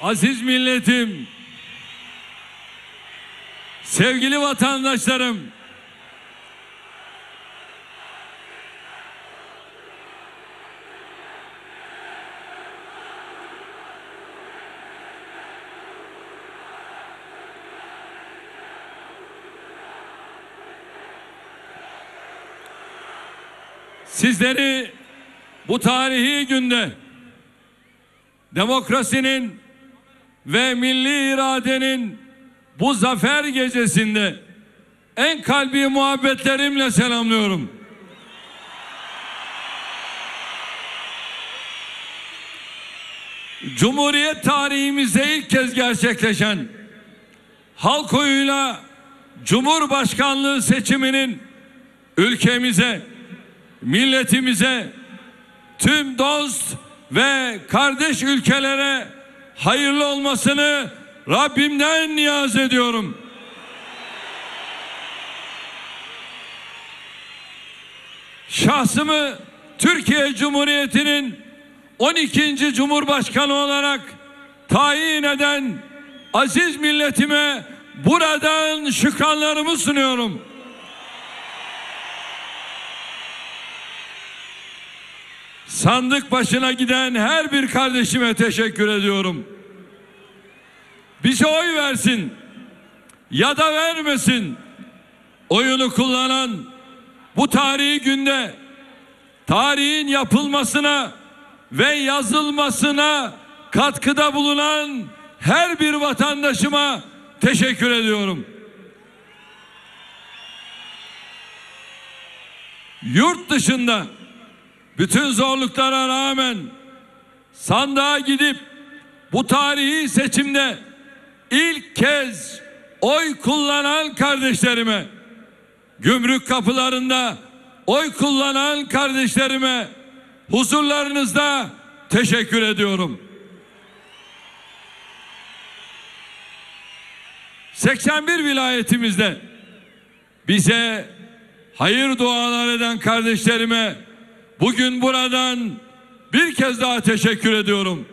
Aziz milletim, sevgili vatandaşlarım, sizleri bu tarihi günde demokrasinin ve milli iradenin bu zafer gecesinde en kalbi muhabbetlerimle selamlıyorum. Cumhuriyet tarihimizde ilk kez gerçekleşen halk oyuyla Cumhurbaşkanlığı seçiminin ülkemize, milletimize, tüm dost ve kardeş ülkelere hayırlı olmasını Rabbimden niyaz ediyorum. Şahsımı Türkiye Cumhuriyeti'nin 12. Cumhurbaşkanı olarak tayin eden aziz milletime buradan şükranlarımı sunuyorum. Sandık başına giden her bir kardeşime teşekkür ediyorum. Bize oy versin ya da vermesin, oyunu kullanan, bu tarihi günde tarihin yapılmasına ve yazılmasına katkıda bulunan her bir vatandaşıma teşekkür ediyorum. Yurt dışında bütün zorluklara rağmen sandığa gidip bu tarihi seçimde ilk kez oy kullanan kardeşlerime, gümrük kapılarında oy kullanan kardeşlerime huzurlarınızda teşekkür ediyorum. 81 vilayetimizde bize hayır dualar eden kardeşlerime bugün buradan bir kez daha teşekkür ediyorum.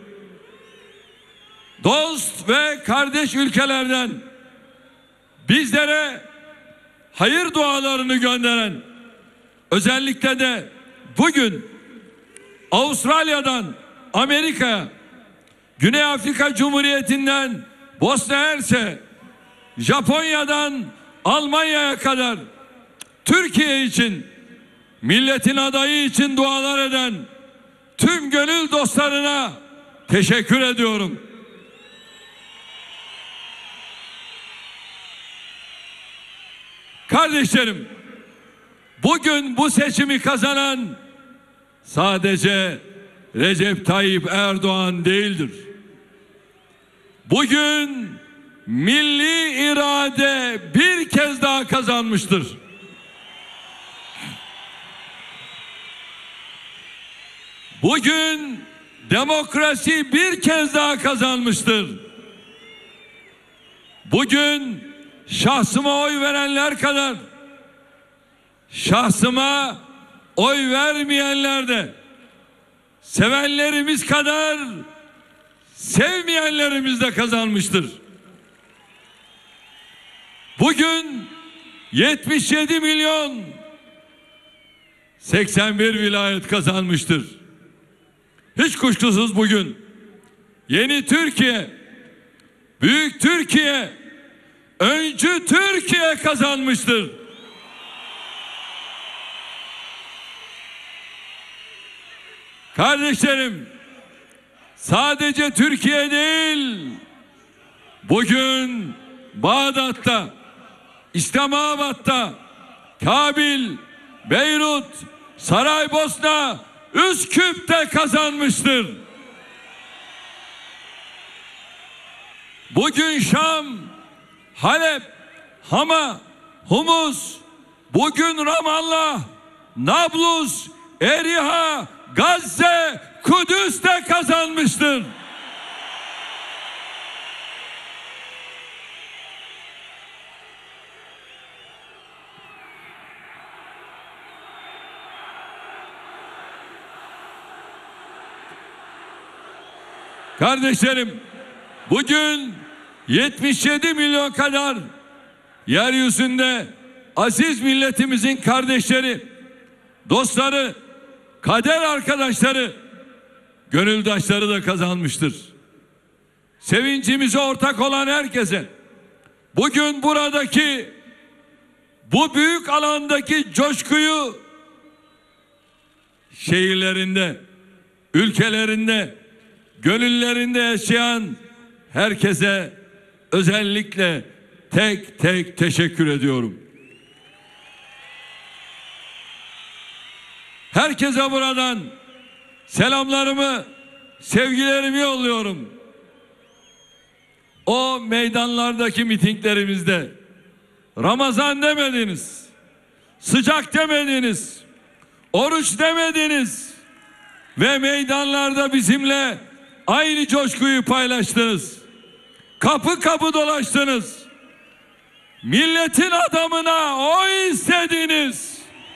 Dost ve kardeş ülkelerden bizlere hayır dualarını gönderen, özellikle de bugün Avustralya'dan Amerika'ya, Güney Afrika Cumhuriyeti'nden Bosna Hersek, Japonya'dan Almanya'ya kadar Türkiye için, milletin adayı için dualar eden tüm gönül dostlarına teşekkür ediyorum. Kardeşlerim, bugün bu seçimi kazanan sadece Recep Tayyip Erdoğan değildir. Bugün milli irade bir kez daha kazanmıştır. Bugün demokrasi bir kez daha kazanmıştır. Bugün şahsıma oy verenler kadar şahsıma oy vermeyenler de, sevenlerimiz kadar sevmeyenlerimiz de kazanmıştır. Bugün 77 milyon 81 vilayet kazanmıştır. Hiç kuşkusuz bugün yeni Türkiye, büyük Türkiye, öncü Türkiye kazanmıştır. Kardeşlerim, sadece Türkiye değil, bugün Bağdat'ta, İslamabad'da, Kabil, Beyrut, Saraybosna, Üsküp'te kazanmıştır. Bugün Şam, Halep, Hama, Humus, bugün Ramallah, Nablus, Eriha, Gazze, Kudüs'te kazanmıştır. Kardeşlerim, Bugün 77 milyon kadar yeryüzünde aziz milletimizin kardeşleri, dostları, kader arkadaşları, gönüldaşları da kazanmıştır. Sevincimize ortak olan herkese bugün buradaki bu büyük alandaki coşkuyu şehirlerinde, ülkelerinde, gönüllerinde yaşayan herkese özellikle tek tek teşekkür ediyorum. Herkese buradan selamlarımı, sevgilerimi yolluyorum. O meydanlardaki mitinglerimizde Ramazan demediniz, sıcak demediniz, oruç demediniz ve meydanlarda bizimle aynı coşkuyu paylaştınız. Kapı kapı dolaştınız. Milletin adamına oy istediniz.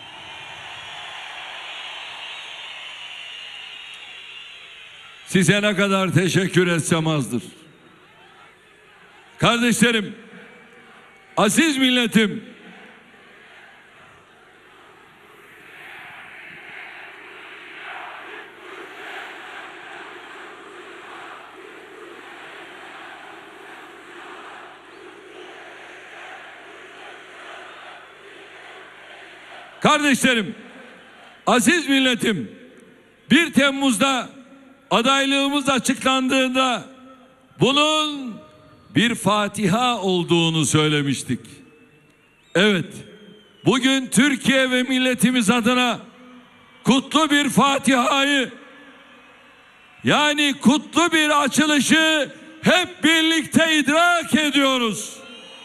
Size ne kadar teşekkür etsem azdır. Kardeşlerim, aziz milletim, aziz milletim, 1 Temmuz'da adaylığımız açıklandığında bunun bir Fatiha olduğunu söylemiştik. Evet, bugün Türkiye ve milletimiz adına kutlu bir Fatiha'yı, yani kutlu bir açılışı hep birlikte idrak ediyoruz.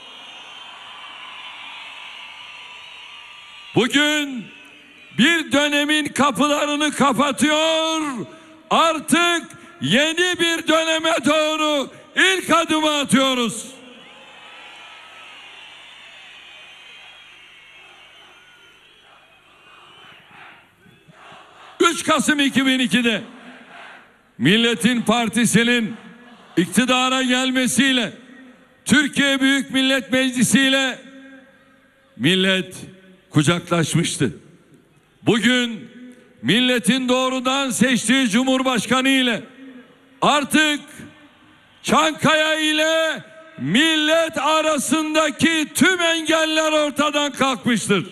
Bugün bir dönemin kapılarını kapatıyor, artık yeni bir döneme doğru ilk adımı atıyoruz. ...3 Kasım 2002'de Milletin Partisi'nin iktidara gelmesiyle, Türkiye Büyük Millet Meclisi ile millet kucaklaşmıştı. Bugün milletin doğrudan seçtiği Cumhurbaşkanı ile artık Çankaya ile millet arasındaki tüm engeller ortadan kalkmıştır.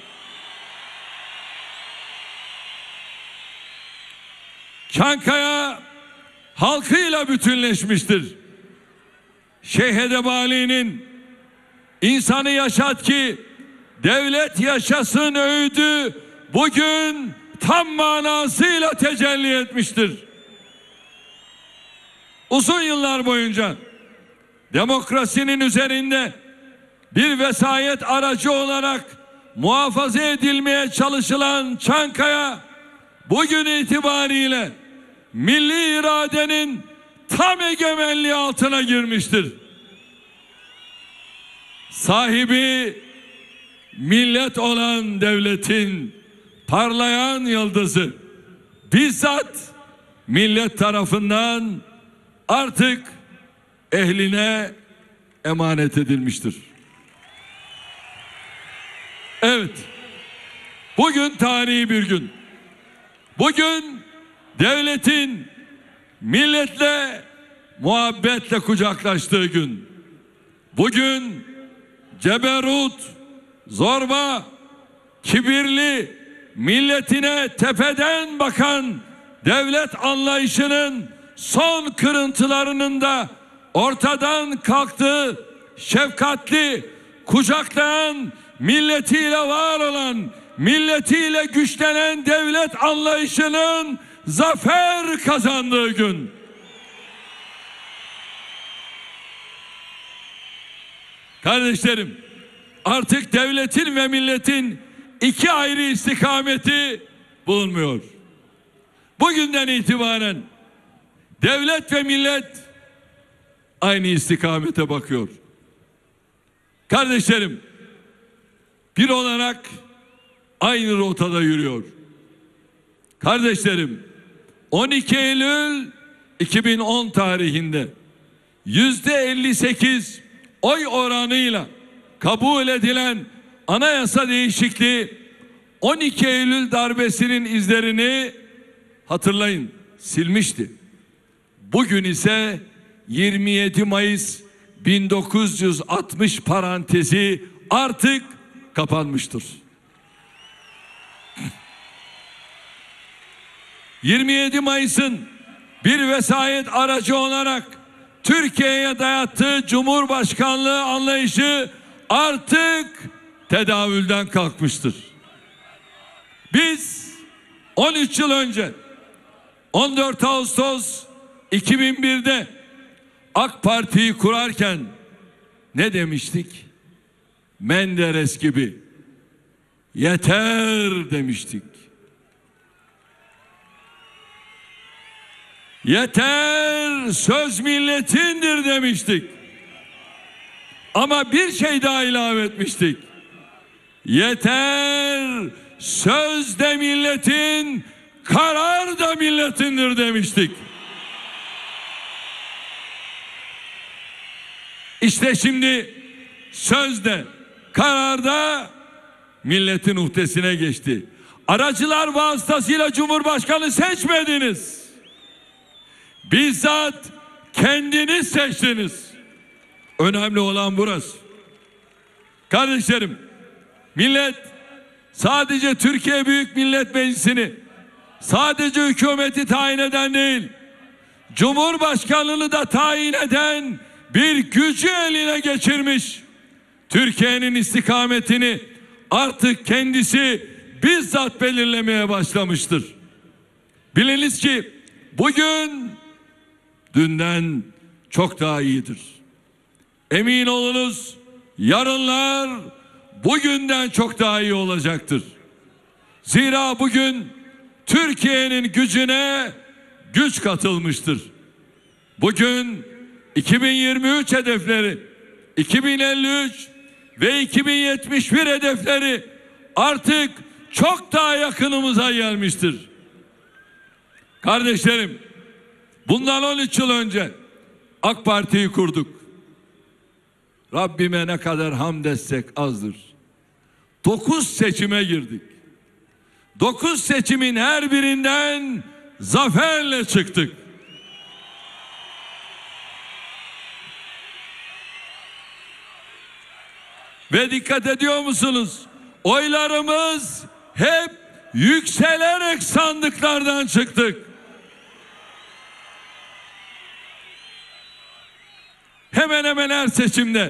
Çankaya halkıyla bütünleşmiştir. Şeyh Edebali'nin "İnsanı yaşat ki devlet yaşasın" öğüdü bugün tam manasıyla tecelli etmiştir. Uzun yıllar boyunca demokrasinin üzerinde bir vesayet aracı olarak muhafaza edilmeye çalışılan Çankaya bugün itibariyle milli iradenin tam egemenliği altına girmiştir. Sahibi millet olan devletin parlayan yıldızı bizzat millet tarafından artık ehline emanet edilmiştir. Evet, bugün tarihi bir gün. Bugün devletin milletle muhabbetle kucaklaştığı gün. Bugün ceberut, zorba, kibirli, milletine tepeden bakan devlet anlayışının son kırıntılarının da ortadan kalktığı, şefkatli, kucaklayan, milletiyle var olan, milletiyle güçlenen devlet anlayışının zafer kazandığı gün. Kardeşlerim, artık devletin ve milletin iki ayrı istikameti bulunmuyor. Bugünden itibaren devlet ve millet aynı istikamete bakıyor. Kardeşlerim, bir olarak aynı rotada yürüyor. Kardeşlerim, 12 Eylül 2010 tarihinde %58 oy oranıyla kabul edilen anayasa değişikliği 12 Eylül darbesinin izlerini hatırlayın silmişti. Bugün ise 27 Mayıs 1960 parantezi artık kapanmıştır. 27 Mayıs'ın bir vesayet aracı olarak Türkiye'ye dayattığı Cumhurbaşkanlığı anlayışı artık tedavülden kalkmıştır. Biz 13 yıl önce 14 Ağustos 2001'de AK Parti'yi kurarken ne demiştik? Menderes gibi yeter demiştik. Yeter, söz milletindir demiştik. Ama bir şey daha ilave etmiştik. Yeter, söz de milletin, karar da milletindir demiştik. İşte şimdi söz de, karar da milletin uhdesine geçti. Aracılar vasıtasıyla Cumhurbaşkanı seçmediniz. Bizzat kendiniz seçtiniz. Önemli olan burası. Kardeşlerim, millet sadece Türkiye Büyük Millet Meclisi'ni, sadece hükümeti tayin eden değil, Cumhurbaşkanlığını da tayin eden bir gücü eline geçirmiş. Türkiye'nin istikametini artık kendisi bizzat belirlemeye başlamıştır. Biliniz ki bugün dünden çok daha iyidir. Emin olunuz, yarınlar bugünden çok daha iyi olacaktır. Zira bugün Türkiye'nin gücüne güç katılmıştır. Bugün 2023 hedefleri, 2053 ve 2071 hedefleri artık çok daha yakınımıza gelmiştir. Kardeşlerim, bundan 13 yıl önce AK Parti'yi kurduk. Rabbime ne kadar hamd etsek azdır. 9 seçime girdik. 9 seçimin her birinden zaferle çıktık. Ve dikkat ediyor musunuz? Oylarımız hep yükselerek sandıklardan çıktık. Hemen hemen her seçimde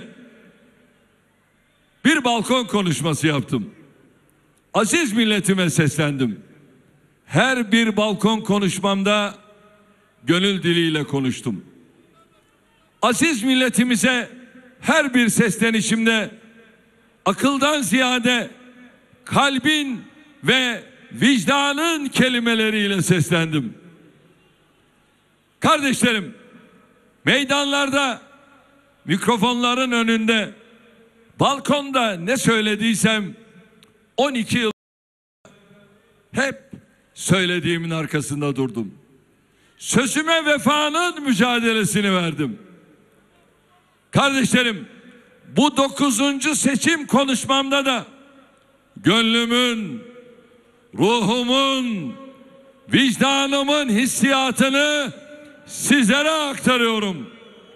bir balkon konuşması yaptım. Aziz milletime seslendim. Her bir balkon konuşmamda gönül diliyle konuştum. Aziz milletimize her bir seslenişimde akıldan ziyade kalbin ve vicdanın kelimeleriyle seslendim. Kardeşlerim, meydanlarda, mikrofonların önünde, balkonda ne söylediysem 12 yıl hep söylediğimin arkasında durdum. Sözüme vefanın mücadelesini verdim. Kardeşlerim, bu 9. seçim konuşmamda da gönlümün, ruhumun, vicdanımın hissiyatını sizlere aktarıyorum.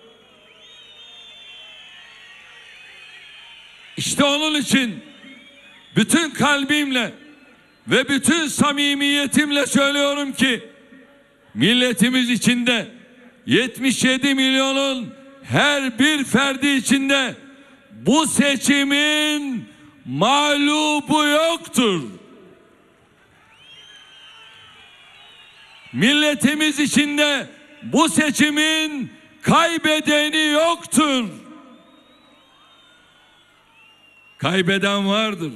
İşte onun için bütün kalbimle ve bütün samimiyetimle söylüyorum ki milletimiz içinde 77 milyonun her bir ferdi içinde bu seçimin mağlubu yoktur. Milletimiz içinde bu seçimin kaybedeni yoktur. Kaybeden vardır.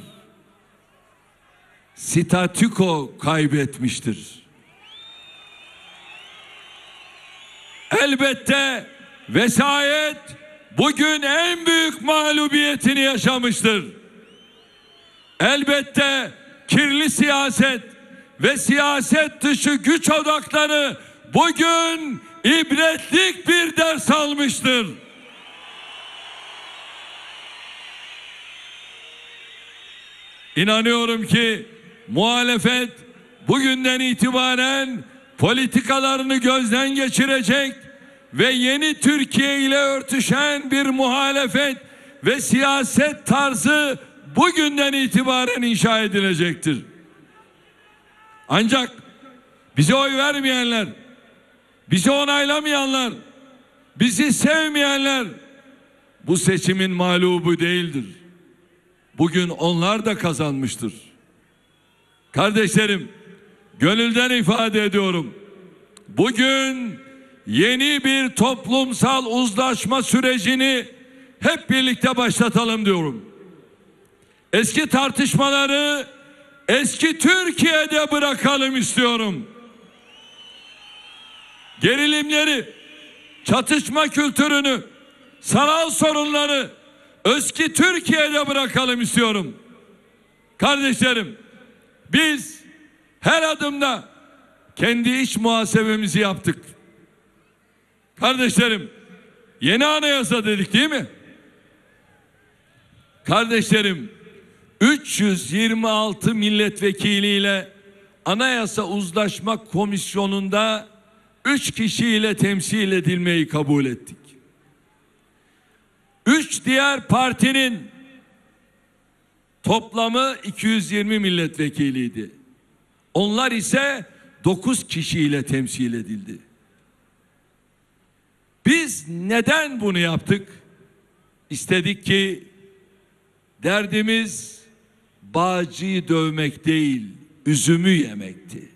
Statüko kaybetmiştir. Elbette vesayet bugün en büyük mağlubiyetini yaşamıştır. Elbette kirli siyaset ve siyaset dışı güç odakları bugün ibretlik bir ders almıştır. İnanıyorum ki muhalefet bugünden itibaren politikalarını gözden geçirecek ve yeni Türkiye ile örtüşen bir muhalefet ve siyaset tarzı bugünden itibaren inşa edilecektir. Ancak bize oy vermeyenler, bizi onaylamayanlar, bizi sevmeyenler bu seçimin mağlubu değildir. Bugün onlar da kazanmıştır. Kardeşlerim, gönülden ifade ediyorum. Bugün yeni bir toplumsal uzlaşma sürecini hep birlikte başlatalım diyorum. Eski tartışmaları eski Türkiye'de bırakalım istiyorum. Gerilimleri, çatışma kültürünü, sanal sorunları eski Türkiye'de bırakalım istiyorum. Kardeşlerim, biz her adımda kendi iç muhasebemizi yaptık. Kardeşlerim, yeni anayasa dedik değil mi? Kardeşlerim, 326 milletvekiliyle Anayasa Uzlaşma Komisyonu'nda 3 kişiyle temsil edilmeyi kabul ettik. 3 diğer partinin toplamı 220 milletvekiliydi. Onlar ise 9 kişiyle temsil edildi. Biz neden bunu yaptık? İstedik ki derdimiz bağcıyı dövmek değil, üzümü yemekti.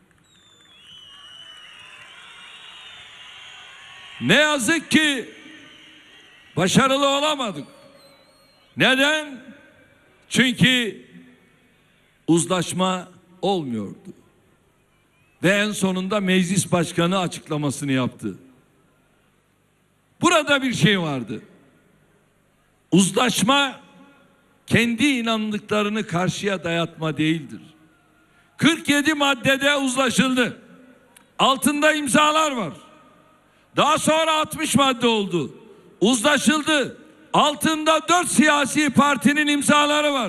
Ne yazık ki başarılı olamadık. Neden? Çünkü uzlaşma olmuyordu. Ve en sonunda meclis başkanı açıklamasını yaptı. Burada bir şey vardı. Uzlaşma kendi inandıklarını karşıya dayatma değildir. 47 maddede uzlaşıldı. Altında imzalar var. Daha sonra 60 madde oldu. Uzlaşıldı. Altında 4 siyasi partinin imzaları var.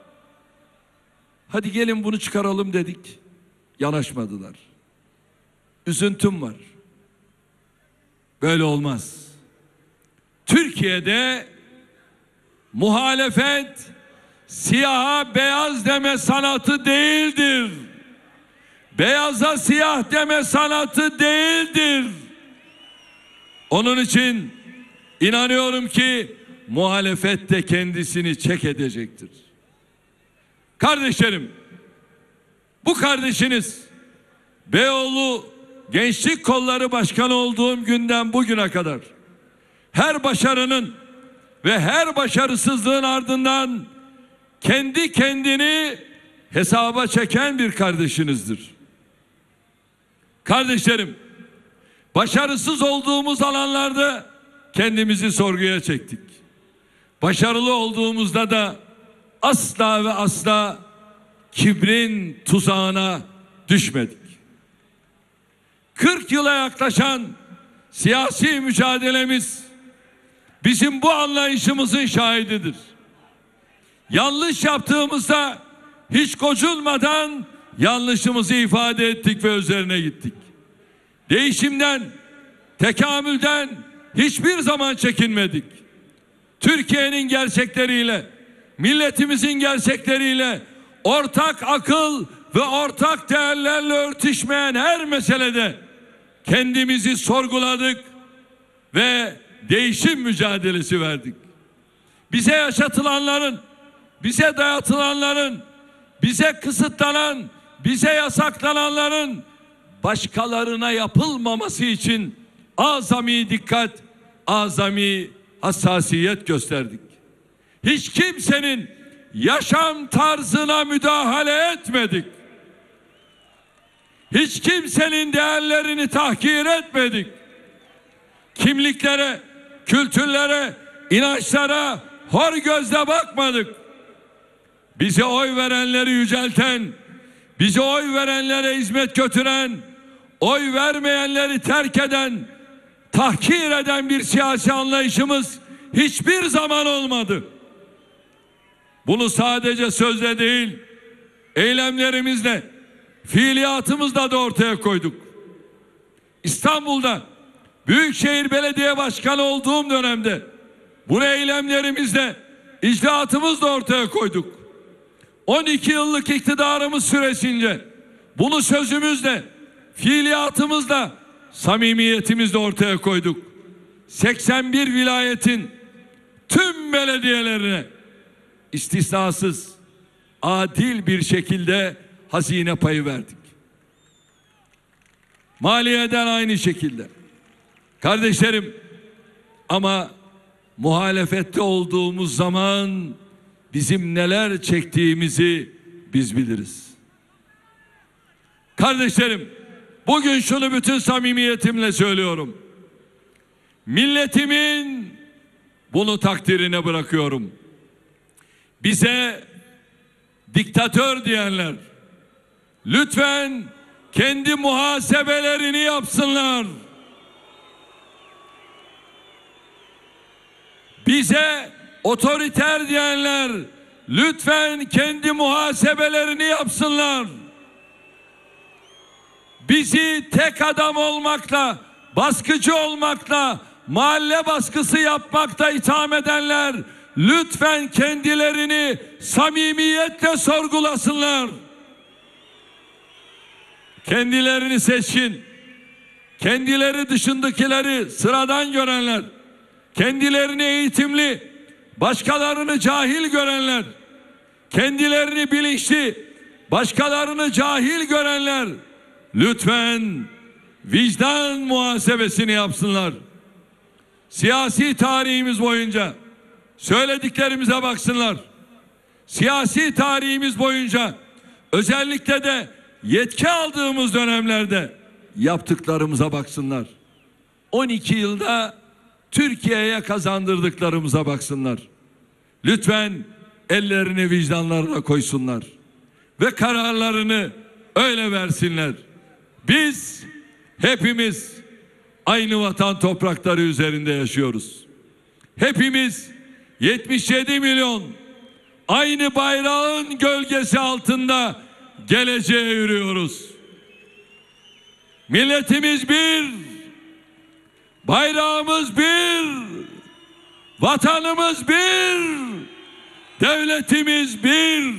Hadi gelin bunu çıkaralım dedik. Yanaşmadılar. Üzüntüm var. Böyle olmaz. Türkiye'de muhalefet siyaha beyaz deme sanatı değildir. Beyaza siyah deme sanatı değildir. Onun için inanıyorum ki muhalefet de kendisini çek edecektir. Kardeşlerim, bu kardeşiniz Beyoğlu Gençlik Kolları Başkanı olduğum günden bugüne kadar her başarının ve her başarısızlığın ardından kendi kendini hesaba çeken bir kardeşinizdir. Kardeşlerim, başarısız olduğumuz alanlarda kendimizi sorguya çektik. Başarılı olduğumuzda da asla ve asla kibrin tuzağına düşmedik. 40 yıla yaklaşan siyasi mücadelemiz bizim bu anlayışımızın şahididir. Yanlış yaptığımızda hiç gocunmadan yanlışımızı ifade ettik ve üzerine gittik. Değişimden, tekamülden hiçbir zaman çekinmedik. Türkiye'nin gerçekleriyle, milletimizin gerçekleriyle ortak akıl ve ortak değerlerle örtüşmeyen her meselede kendimizi sorguladık ve değişim mücadelesi verdik. Bize yaşatılanların, bize dayatılanların, bize kısıtlanan, bize yasaklananların başkalarına yapılmaması için azami dikkat, azami hassasiyet gösterdik. Hiç kimsenin yaşam tarzına müdahale etmedik. Hiç kimsenin değerlerini tahkir etmedik. Kimliklere, kültürlere, inançlara hor gözle bakmadık. Bize oy verenleri yücelten, bize oy verenlere hizmet götüren, oy vermeyenleri terk eden, tahkir eden bir siyasi anlayışımız hiçbir zaman olmadı. Bunu sadece sözle değil, eylemlerimizle, fiiliyatımızla da ortaya koyduk. İstanbul'da Büyükşehir Belediye Başkanı olduğum dönemde bunu eylemlerimizle, icraatımızla ortaya koyduk. 12 yıllık iktidarımız süresince bunu sözümüzle, fiiliyatımızla, samimiyetimizle ortaya koyduk. 81 vilayetin tüm belediyelerine istisnasız, adil bir şekilde hazine payı verdik. Maliyeden aynı şekilde. Kardeşlerim, ama muhalefette olduğumuz zaman bizim neler çektiğimizi biz biliriz. Kardeşlerim, bugün şunu bütün samimiyetimle söylüyorum. Milletimin bunu takdirine bırakıyorum. Bize diktatör diyenler lütfen kendi muhasebelerini yapsınlar. Bize otoriter diyenler lütfen kendi muhasebelerini yapsınlar. Bizi tek adam olmakla, baskıcı olmakla, mahalle baskısı yapmakla itham edenler lütfen kendilerini samimiyetle sorgulasınlar. Kendilerini seçkin, kendileri dışındakileri sıradan görenler, kendilerini eğitimli, başkalarını cahil görenler, kendilerini bilinçli, başkalarını cahil görenler lütfen vicdan muhasebesini yapsınlar. Siyasi tarihimiz boyunca söylediklerimize baksınlar. Siyasi tarihimiz boyunca özellikle de yetki aldığımız dönemlerde yaptıklarımıza baksınlar. 12 yılda Türkiye'ye kazandırdıklarımıza baksınlar. Lütfen ellerini vicdanlarına koysunlar ve kararlarını öyle versinler. Biz hepimiz aynı vatan toprakları üzerinde yaşıyoruz. Hepimiz 77 milyon aynı bayrağın gölgesi altında geleceğe yürüyoruz. Milletimiz bir, bayrağımız bir, vatanımız bir, devletimiz bir.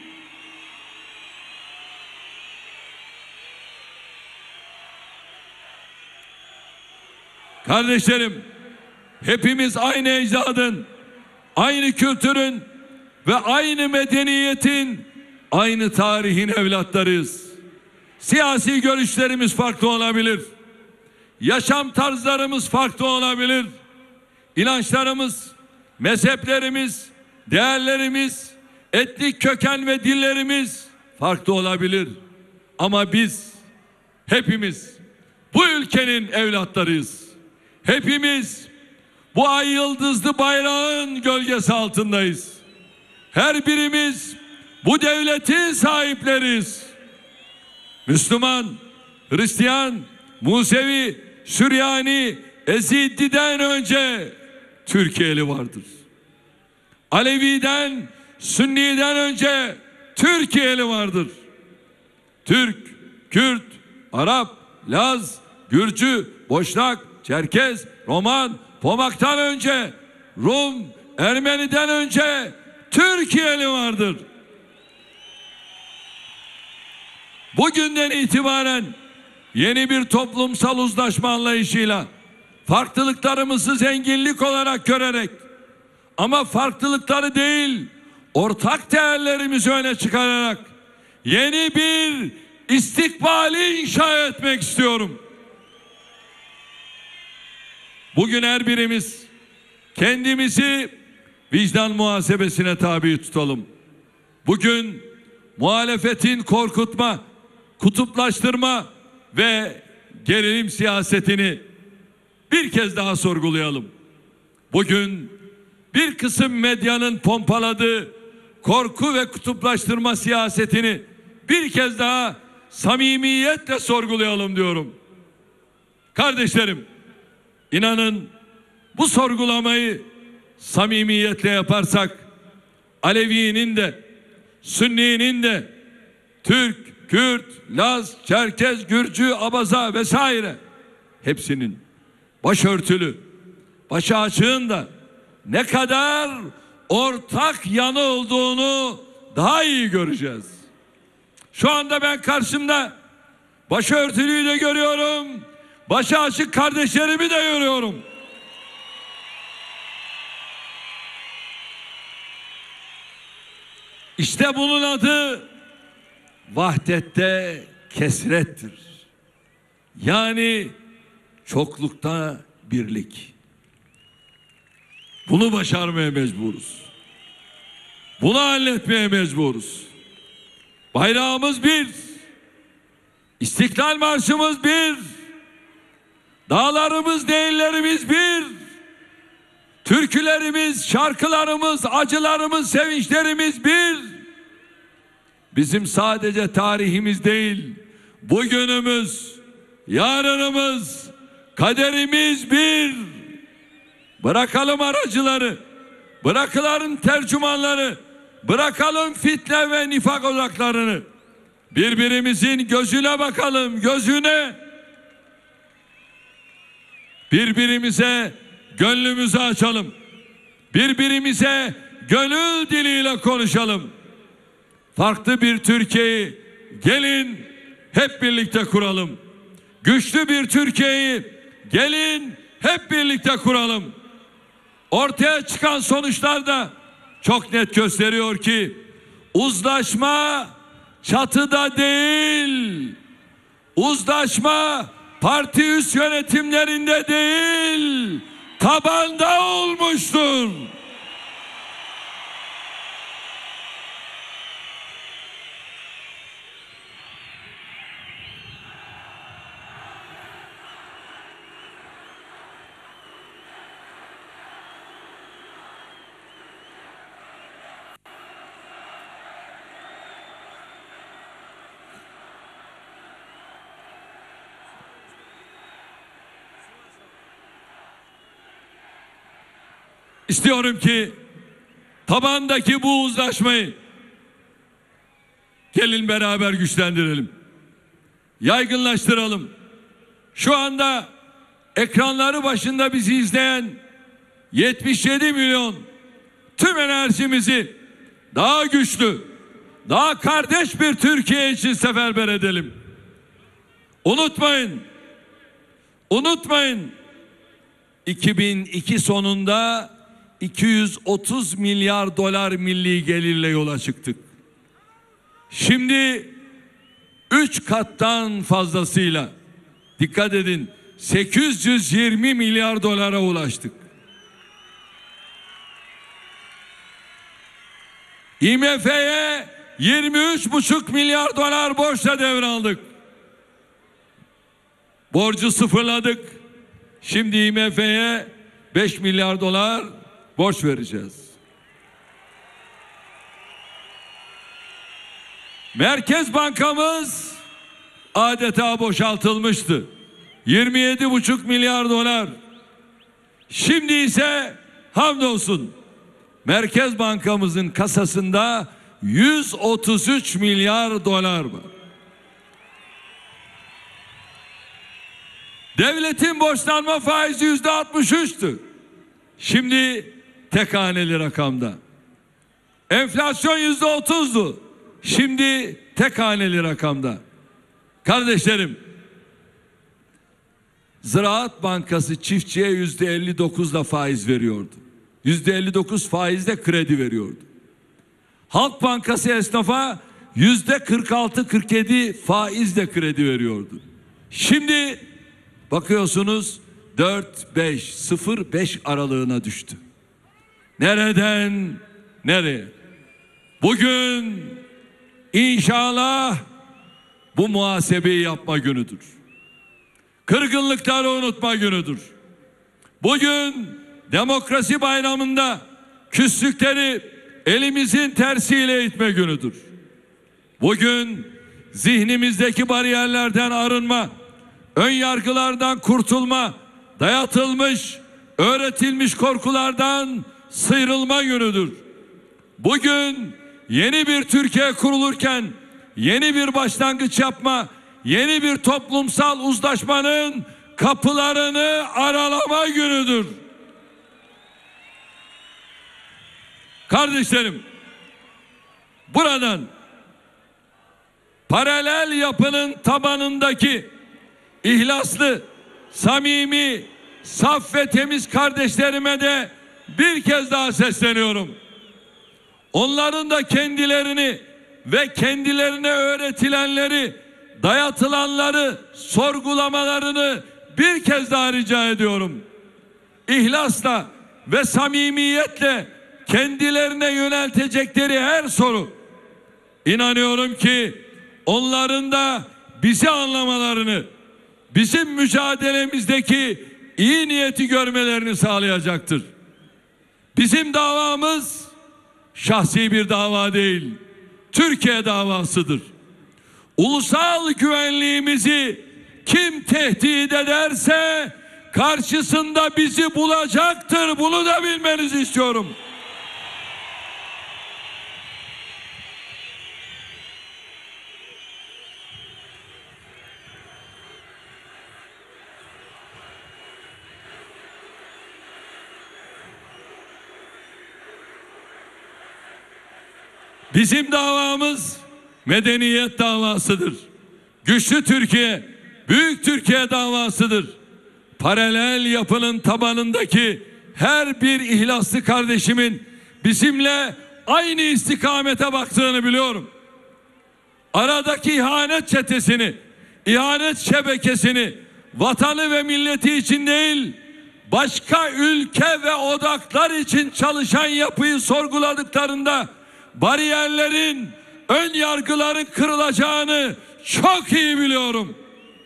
Kardeşlerim, hepimiz aynı ecdadın, aynı kültürün ve aynı medeniyetin, aynı tarihin evlatlarıyız. Siyasi görüşlerimiz farklı olabilir. Yaşam tarzlarımız farklı olabilir. İnançlarımız, mezheplerimiz, değerlerimiz, etnik köken ve dillerimiz farklı olabilir. Ama biz hepimiz bu ülkenin evlatlarıyız. Hepimiz bu ay yıldızlı bayrağın gölgesi altındayız. Her birimiz bu devletin sahipleriyiz. Müslüman, Hristiyan, Musevi, Süryani, Ezidi'den önce Türkiye'li vardır. Alevi'den, Sünni'den önce Türkiye'li vardır. Türk, Kürt, Arap, Laz, Gürcü, Boşnak, Çerkez, Roman, Pomak'tan önce Rum, Ermeni'den önce Türkiye'li vardır. Bugünden itibaren yeni bir toplumsal uzlaşma anlayışıyla farklılıklarımızı zenginlik olarak görerek ama farklılıkları değil ortak değerlerimizi öne çıkararak yeni bir istikbali inşa etmek istiyorum. Bugün her birimiz kendimizi vicdan muhasebesine tabi tutalım. Bugün muhalefetin korkutma, kutuplaştırma ve gerilim siyasetini bir kez daha sorgulayalım. Bugün bir kısım medyanın pompaladığı korku ve kutuplaştırma siyasetini bir kez daha samimiyetle sorgulayalım diyorum. Kardeşlerim, inanın bu sorgulamayı samimiyetle yaparsak Alevi'nin de, Sünni'nin de, Türk, Kürt, Laz, Çerkez, Gürcü, Abaza vesaire hepsinin başörtülü, başı açığın da ne kadar ortak yanı olduğunu daha iyi göreceğiz. Şu anda ben karşımda başörtülüyü de görüyorum, başı açık kardeşlerimi de görüyorum. İşte bunun adı vahdette kesrettir. Yani çoklukta birlik. Bunu başarmaya mecburuz. Bunu halletmeye mecburuz. Bayrağımız bir. İstiklal Marşımız bir. Dağlarımız, değillerimiz bir. Türkülerimiz, şarkılarımız, acılarımız, sevinçlerimiz bir. Bizim sadece tarihimiz değil, bugünümüz, yarınımız, kaderimiz bir. Bırakalım aracıları, bırakalım tercümanları, bırakalım fitne ve nifak odaklarını. Birbirimizin gözüne bakalım, gözüne. Birbirimize gönlümüzü açalım. Birbirimize gönül diliyle konuşalım. Farklı bir Türkiye'yi gelin hep birlikte kuralım. Güçlü bir Türkiye'yi gelin hep birlikte kuralım. Ortaya çıkan sonuçlar da çok net gösteriyor ki uzlaşma çatıda değil, uzlaşma parti üst yönetimlerinde değil, tabanda olmuştur. İstiyorum ki tabandaki bu uzlaşmayı gelin beraber güçlendirelim. Yaygınlaştıralım. Şu anda ekranları başında bizi izleyen 77 milyon tüm enerjimizi daha güçlü, daha kardeş bir Türkiye için seferber edelim. Unutmayın, unutmayın. 2002 sonunda 230 milyar dolar milli gelirle yola çıktık. Şimdi 3 kattan fazlasıyla, dikkat edin, 820 milyar dolara ulaştık. IMF'ye 23,5 milyar dolar borçla devraldık. Borcu sıfırladık. Şimdi IMF'ye 5 milyar dolar borç vereceğiz. Merkez Bankamız adeta boşaltılmıştı. 27,5 milyar dolar. Şimdi ise hamdolsun Merkez Bankamızın kasasında 133 milyar dolar var. Devletin borçlanma faizi %63'tü. Şimdi tek haneli rakamda. Enflasyon %30'du. Şimdi tek haneli rakamda. Kardeşlerim, Ziraat Bankası çiftçiye %59'la faiz veriyordu. %59 faizle kredi veriyordu. Halk Bankası esnafa %46-47 faizle kredi veriyordu. Şimdi bakıyorsunuz 4-5-0-5 aralığına düştü. Nereden nereye? Bugün inşallah bu muhasebeyi yapma günüdür. Kırgınlıkları unutma günüdür. Bugün demokrasi bayramında küslükleri elimizin tersiyle itme günüdür. Bugün zihnimizdeki bariyerlerden arınma, ön yargılardan kurtulma, dayatılmış, öğretilmiş korkulardan sıyrılma günüdür. Bugün yeni bir Türkiye kurulurken yeni bir başlangıç yapma, yeni bir toplumsal uzlaşmanın kapılarını aralama günüdür. Kardeşlerim, buradan paralel yapının tabanındaki ihlaslı, samimi, saf ve temiz kardeşlerime de bir kez daha sesleniyorum. Onların da kendilerini ve kendilerine öğretilenleri, dayatılanları sorgulamalarını bir kez daha rica ediyorum. İhlasla ve samimiyetle kendilerine yöneltecekleri her soru, İnanıyorum ki onların da bizi anlamalarını, bizim mücadelemizdeki iyi niyeti görmelerini sağlayacaktır. Bizim davamız şahsi bir dava değil, Türkiye davasıdır. Ulusal güvenliğimizi kim tehdit ederse karşısında bizi bulacaktır. Bunu da bilmenizi istiyorum. Bizim davamız medeniyet davasıdır. Güçlü Türkiye, büyük Türkiye davasıdır. Paralel yapının tabanındaki her bir ihlaslı kardeşimin bizimle aynı istikamete baktığını biliyorum. Aradaki ihanet çetesini, ihanet şebekesini vatanı ve milleti için değil, başka ülke ve odaklar için çalışan yapıyı sorguladıklarında bariyerlerin, ön yargıların kırılacağını çok iyi biliyorum.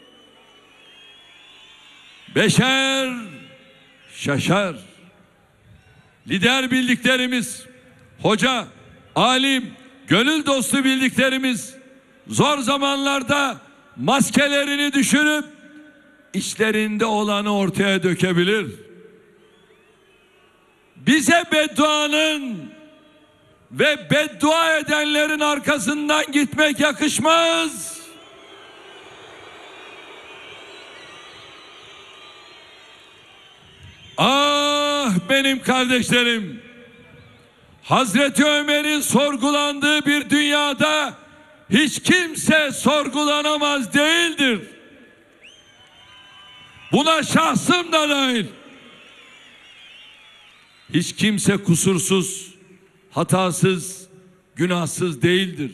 Beşer şaşar. Lider bildiklerimiz, hoca, alim, gönül dostu bildiklerimiz zor zamanlarda maskelerini düşürüp içlerinde olanı ortaya dökebilir. Bize bedduanın ve beddua edenlerin arkasından gitmek yakışmaz. Ah benim kardeşlerim, Hazreti Ömer'in sorgulandığı bir dünyada hiç kimse sorgulanamaz değildir. Buna şahsım da dahil. Hiç kimse kusursuz, hatasız, günahsız değildir.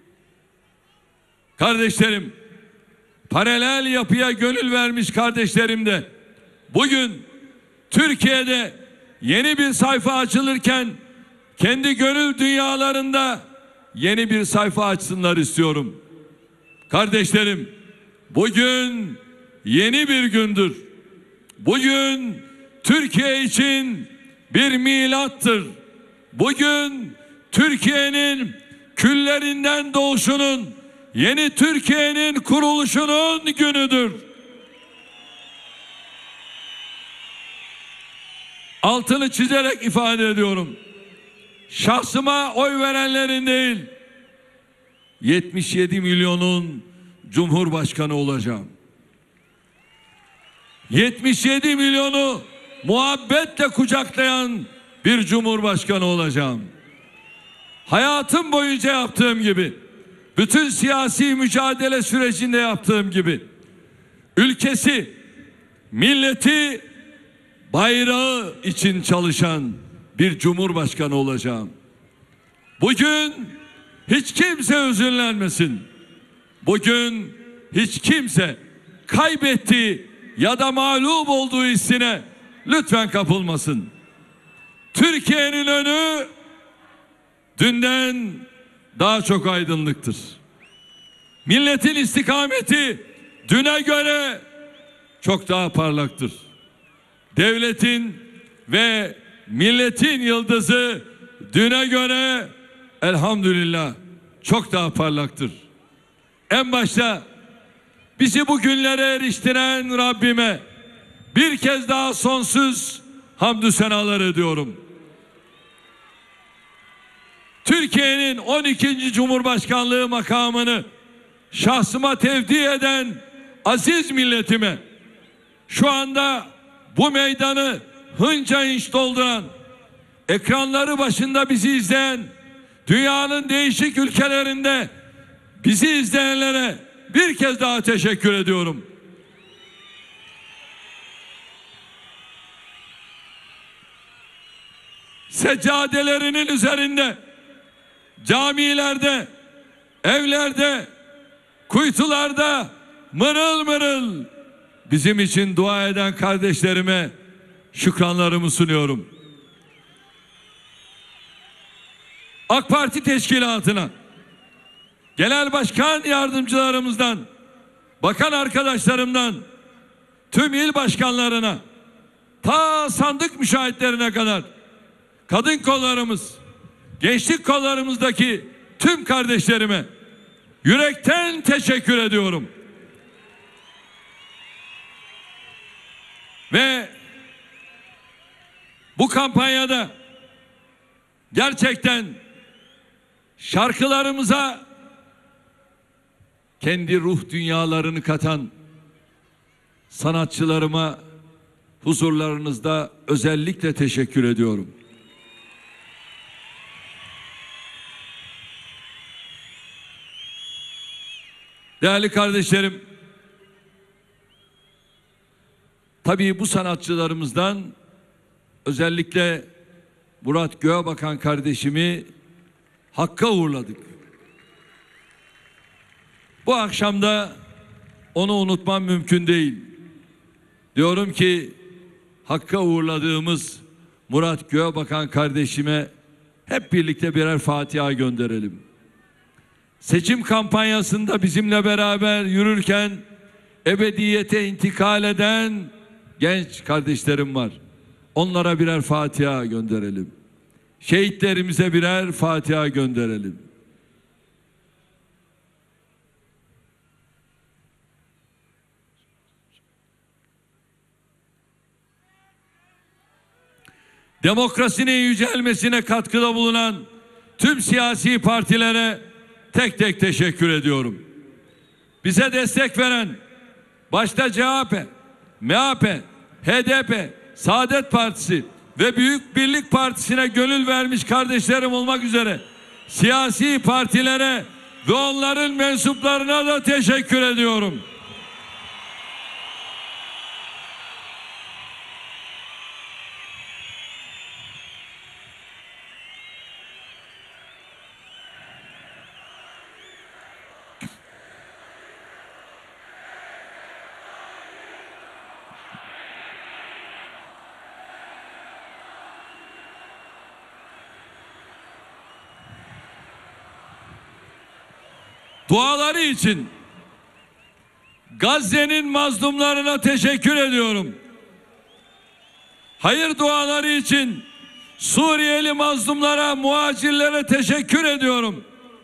Kardeşlerim, paralel yapıya gönül vermiş kardeşlerim de bugün Türkiye'de yeni bir sayfa açılırken kendi gönül dünyalarında yeni bir sayfa açsınlar istiyorum. Kardeşlerim, bugün yeni bir gündür. Bugün Türkiye için bir milattır. Bugün Türkiye'nin küllerinden doğuşunun, yeni Türkiye'nin kuruluşunun günüdür. Altını çizerek ifade ediyorum. Şahsıma oy verenlerin değil, 77 milyonun Cumhurbaşkanı olacağım. 77 milyonu muhabbetle kucaklayan bir Cumhurbaşkanı olacağım. Hayatım boyunca yaptığım gibi, bütün siyasi mücadele sürecinde yaptığım gibi, ülkesi, milleti, bayrağı için çalışan bir Cumhurbaşkanı olacağım. Bugün hiç kimse hüzünlenmesin. Bugün hiç kimse kaybettiği ya da mağlup olduğu hissine lütfen kapılmasın. Türkiye'nin önü dünden daha çok aydınlıktır. Milletin istikameti düne göre çok daha parlaktır. Devletin ve milletin yıldızı düne göre elhamdülillah çok daha parlaktır. En başta bizi bu günlere eriştiren Rabbime bir kez daha sonsuz hamdü senalar ediyorum. Türkiye'nin 12. Cumhurbaşkanlığı makamını şahsıma tevdi eden aziz milletime, şu anda bu meydanı hınca hınç dolduran, ekranları başında bizi izleyen, dünyanın değişik ülkelerinde bizi izleyenlere bir kez daha teşekkür ediyorum. Seccadelerinin üzerinde, camilerde, evlerde, kuytularda mırıl mırıl bizim için dua eden kardeşlerime şükranlarımı sunuyorum. AK Parti teşkilatına, genel başkan yardımcılarımızdan, bakan arkadaşlarımdan, tüm il başkanlarına, ta sandık müşahitlerine kadar, kadın kollarımız, gençlik kollarımızdaki tüm kardeşlerime yürekten teşekkür ediyorum. Ve bu kampanyada gerçekten şarkılarımıza kendi ruh dünyalarını katan sanatçılarıma huzurlarınızda özellikle teşekkür ediyorum. Değerli kardeşlerim, tabii bu sanatçılarımızdan özellikle Murat Göğebakan kardeşimi Hakk'a uğurladık. Bu akşam da onu unutmam mümkün değil. Diyorum ki Hakk'a uğurladığımız Murat Göğebakan kardeşime hep birlikte birer Fatiha gönderelim. Seçim kampanyasında bizimle beraber yürürken ebediyete intikal eden genç kardeşlerim var. Onlara birer Fatiha gönderelim. Şehitlerimize birer Fatiha gönderelim. Demokrasinin yücelmesine katkıda bulunan tüm siyasi partilere tek tek teşekkür ediyorum. Bize destek veren başta CHP, MHP, HDP, Saadet Partisi ve Büyük Birlik Partisi'ne gönül vermiş kardeşlerim olmak üzere siyasi partilere ve onların mensuplarına da teşekkür ediyorum. Duaları için Gazze'nin mazlumlarına teşekkür ediyorum. Hayır duaları için Suriyeli mazlumlara, muhacirlere teşekkür ediyorum.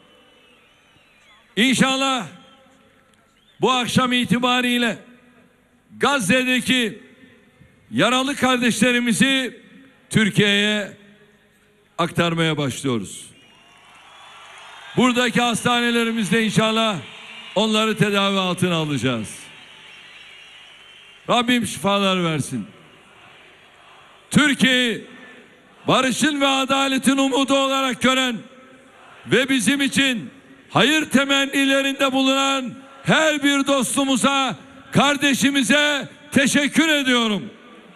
İnşallah bu akşam itibariyle Gazze'deki yaralı kardeşlerimizi Türkiye'ye aktarmaya başlıyoruz. Buradaki hastanelerimizde inşallah onları tedavi altına alacağız. Rabbim şifalar versin. Türkiye'yi barışın ve adaletin umudu olarak gören ve bizim için hayır temennilerinde bulunan her bir dostumuza, kardeşimize teşekkür ediyorum.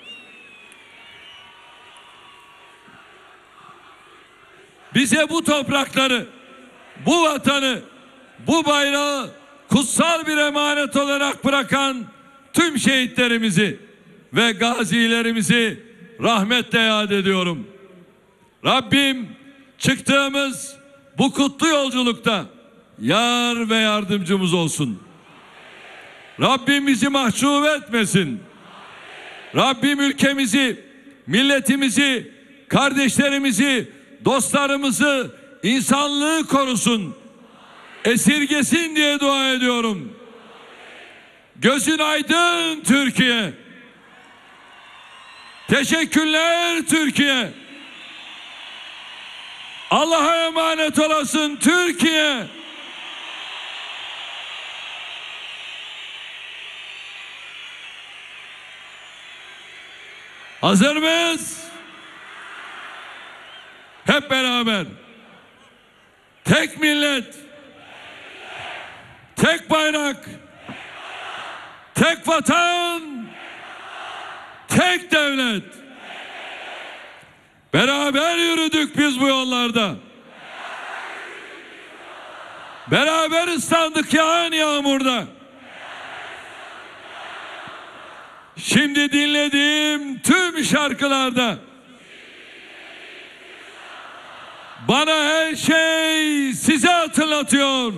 Bize bu toprakları, bu vatanı, bu bayrağı kutsal bir emanet olarak bırakan tüm şehitlerimizi ve gazilerimizi rahmetle yad ediyorum. Rabbim çıktığımız bu kutlu yolculukta yar ve yardımcımız olsun. Rabbim bizi mahcup etmesin. Rabbim ülkemizi, milletimizi, kardeşlerimizi, dostlarımızı, insanlığı korusun. esirgesin diye dua ediyorum. Gözün aydın Türkiye. Teşekkürler Türkiye. Allah'a emanet olasın Türkiye. Hazır mıyız? Hep beraber. Tek millet, tek bayrak, tek vatan, tek devlet. Beraber yürüdük biz bu yollarda. Beraber ıslandık yağan yağmurda. Şimdi dinlediğim tüm şarkılarda bana her şey size hatırlatıyor.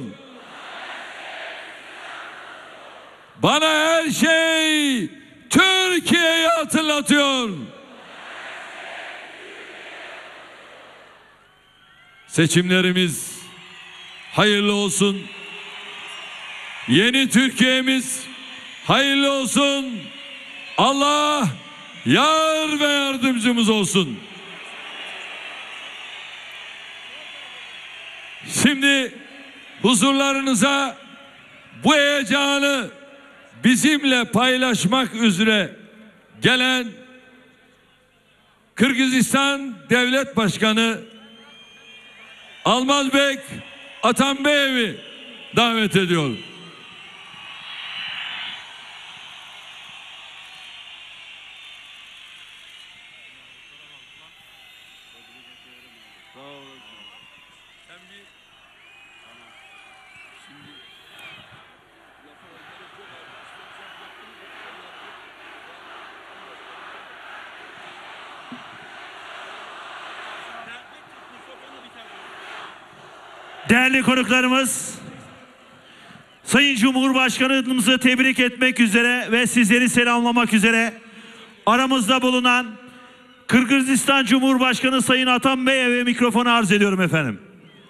Bana her şey Türkiye'yi hatırlatıyor. Seçimlerimiz hayırlı olsun. Yeni Türkiye'miz hayırlı olsun. Allah yar ve yardımcımız olsun. Şimdi huzurlarınıza bu heyecanı bizimle paylaşmak üzere gelen Kırgızistan Devlet Başkanı Almazbek Atambayev'i davet ediyorum. Değerli konuklarımız, Sayın Cumhurbaşkanımızı tebrik etmek üzere ve sizleri selamlamak üzere aramızda bulunan Kırgızistan Cumhurbaşkanı Sayın Atambayev'e mikrofonu arz ediyorum efendim.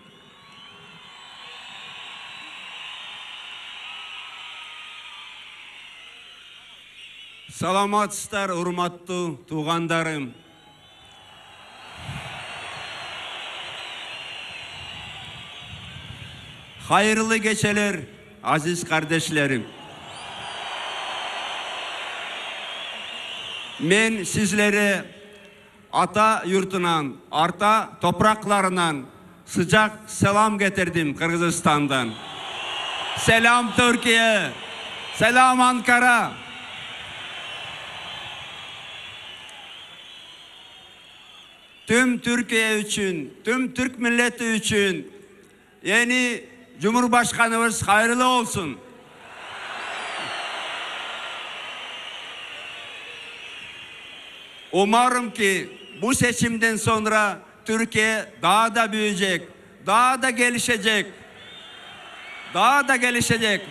Саламатсыздар, урматтуу туугандарым. Hayırlı geceler aziz kardeşlerim. Men sizlere ata yurtundan, arta topraklarından sıcak selam getirdim Kırgızistan'dan. Selam Türkiye, selam Ankara. Tüm Türkiye için, tüm Türk milleti için yeni Cumhurbaşkanımız hayırlı olsun. Umarım ki bu seçimden sonra Türkiye daha da büyüyecek, daha da gelişecek, daha da gelişecek.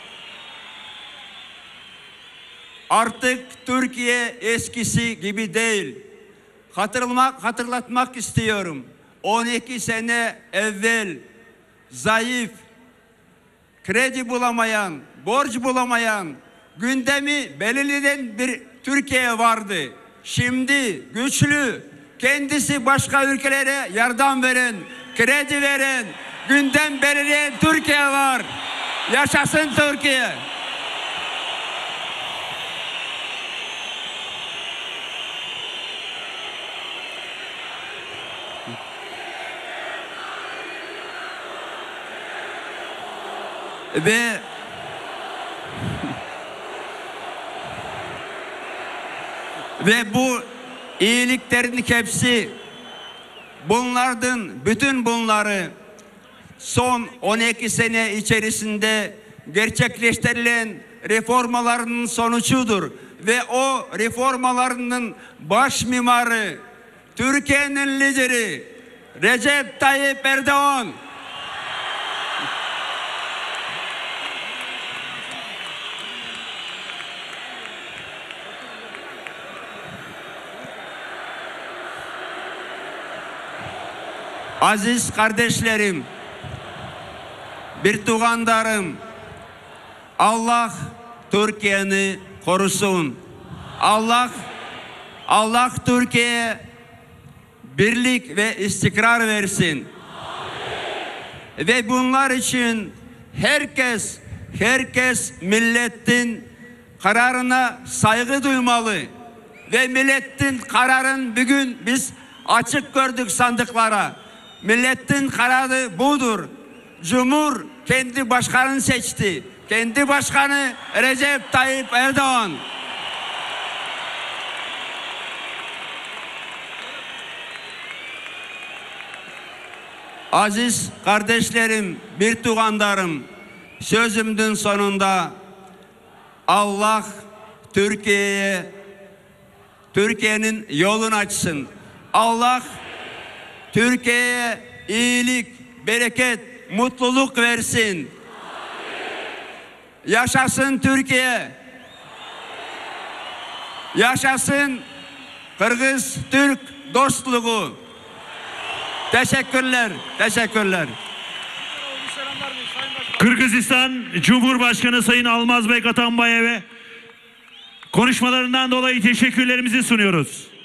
Artık Türkiye eskisi gibi değil. Hatırlatmak istiyorum. 12 sene evvel zayıf, kredi bulamayan, borç bulamayan, gündemi belirlenen bir Türkiye vardı. Şimdi güçlü, kendisi başka ülkelere yardım veren, kredi veren, gündem belirleyen Türkiye var. Yaşasın Türkiye. Ve bu iyiliklerin hepsi, bütün bunları son 12 sene içerisinde gerçekleştirilen reformalarının sonucudur. Ve o reformalarının baş mimarı, Türkiye'nin lideri Recep Tayyip Erdoğan. Aziz kardeşlerim, bir tuğandarım. Allah Türkiye'ni korusun. Allah Türkiye'ye birlik ve istikrar versin. Ve bunlar için herkes milletin kararına saygı duymalı. Ve milletin kararın bugün biz açık gördük sandıklara. Milletin kararı budur. Cumhur kendi başkanını seçti. Kendi başkanı Recep Tayyip Erdoğan. Aziz kardeşlerim, bir tuğandarım, sözümün sonunda Allah Türkiye'nin yolunu açsın. Allah Türkiye'ye iyilik, bereket, mutluluk versin. Yaşasın Türkiye. Yaşasın Kırgız-Türk dostluğu. Teşekkürler. Kırgızistan Cumhurbaşkanı Sayın Almazbek Atambayev'e konuşmalarından dolayı teşekkürlerimizi sunuyoruz.